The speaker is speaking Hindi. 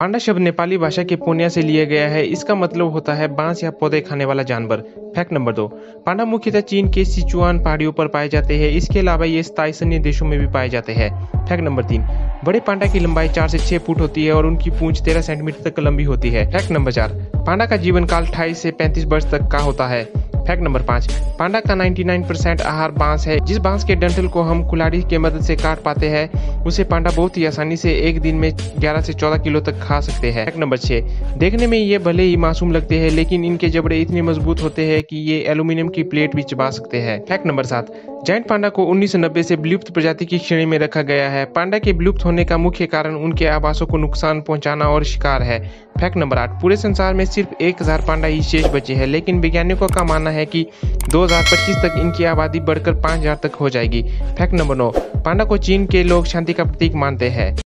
पांडा शब्द नेपाली भाषा के पोन्या से लिया गया है। इसका मतलब होता है बांस या पौधे खाने वाला जानवर। फैक्ट नंबर 2, पांडा मुख्यतः चीन के सिचुआन पहाड़ियों पर पाए जाते हैं। इसके अलावा ये स्थायी देशों में भी पाए जाते हैं। फैक्ट नंबर 3, बड़े पांडा की लंबाई 4 से 6 फुट होती है और उनकी पूंछ 13 सेंटीमीटर तक लंबी होती है। फैक्ट नंबर 4, पांडा का जीवन काल 28 से 35 वर्ष तक का होता है। फैक्ट नंबर 5, पांडा का 99% आहार बांस है। जिस बांस के डंठल को हम कुल्हाड़ी की मदद से काट पाते हैं उसे पांडा बहुत ही आसानी से एक दिन में 11 से 14 किलो तक खा सकते हैं। फैक्ट नंबर 6, देखने में ये भले ही मासूम लगते हैं लेकिन इनके जबड़े इतने मजबूत होते हैं कि ये एल्यूमिनियम की प्लेट भी चबा सकते हैं। फैक्ट नंबर 7, जायंट पांडा को 1990 से विलुप्त प्रजाति की श्रेणी में रखा गया है। पांडा के विलुप्त होने का मुख्य कारण उनके आवासों को नुकसान पहुंचाना और शिकार है। फैक्ट नंबर 8, पूरे संसार में सिर्फ 1000 पांडा ही शेष बचे हैं, लेकिन वैज्ञानिकों का मानना है कि 2025 तक इनकी आबादी बढ़कर 5000 तक हो जाएगी। फैक्ट नंबर 9, पांडा को चीन के लोग शांति का प्रतीक मानते हैं।